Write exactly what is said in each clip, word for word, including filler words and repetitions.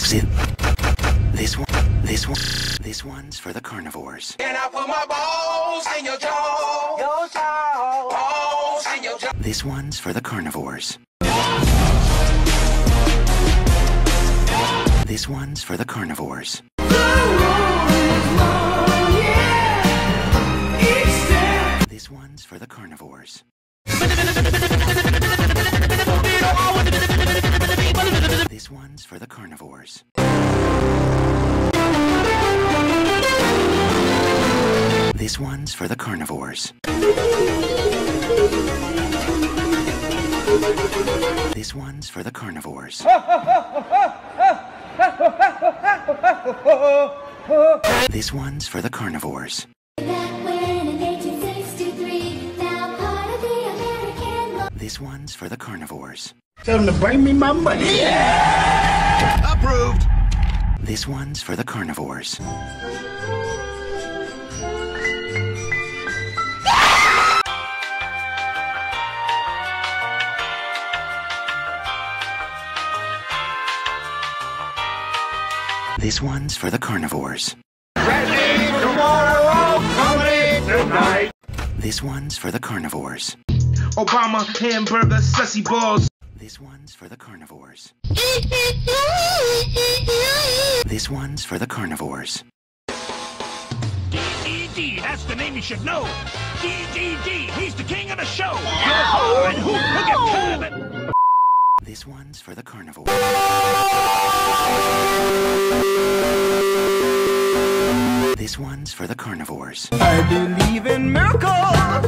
This is this one. This one. This one's for the carnivores. And I put my balls in your jaw. Your jaw. Balls in your jaw. This one's for the carnivores. This one's for the carnivores. This one's for the carnivores. This one's for the carnivores. This one's for the carnivores. This one's for the carnivores. This one's for the carnivores. This one's for the carnivores. Tell them to bring me my money. Yeah! Approved. This one's for the carnivores. This one's for the carnivores. Ready tomorrow, comedy tonight. This one's for the carnivores. Obama, hamburger, sussy balls. This one's for the carnivores. This one's for the carnivores. D D D, that's the name you should know. D D D, he's the king of the show. Oh, and who, look at Kermit. This one's for the carnivores. This one's for the carnivores. I believe in miracles.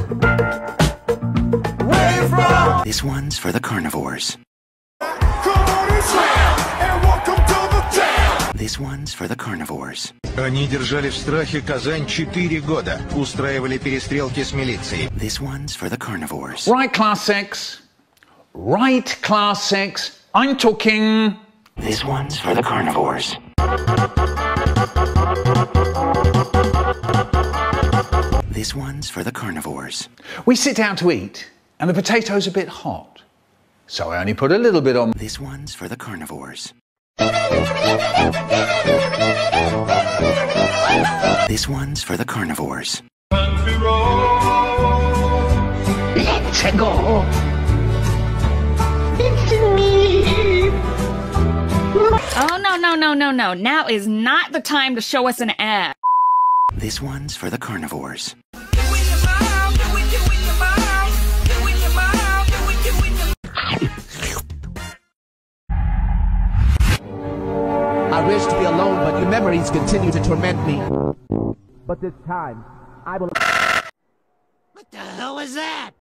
Where from? This one's for the carnivores. Come on and slam, and welcome to the town. This one's for the carnivores. Они держали в страхе Казань четыре года, устраивали перестрелки с милицией. This one's for the carnivores. Right, class six. Right, class six. I'm talking. This one's for the carnivores. This one's for the carnivores. We sit down to eat, and the potato's a bit hot. So I only put a little bit on. This one's for the carnivores. This one's for the carnivores. Let's go. Oh, no, no, no, no, no. Now is not the time to show us an ad. This one's for the carnivores. I wish to be alone, but your memories continue to torment me. But this time, I will... What the hell is that?